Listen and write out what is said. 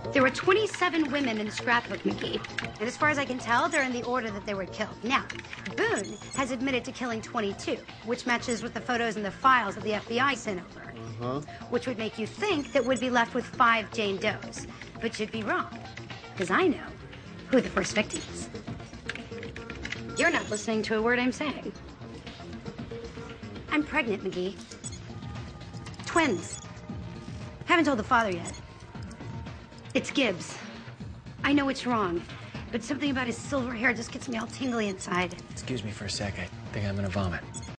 There were 27 women in the scrapbook, McGee. And as far as I can tell, they're in the order that they were killed. Now, Boone has admitted to killing 22, which matches with the photos and the files that the FBI sent over. Which would make you think that we'd be left with 5 Jane Does. But you'd be wrong, because I know who the first victim is. You're not listening to a word I'm saying. I'm pregnant, McGee. Twins. Haven't told the father yet. It's Gibbs. I know it's wrong, but something about his silver hair just gets me all tingly inside. Excuse me for a sec. I think I'm gonna vomit.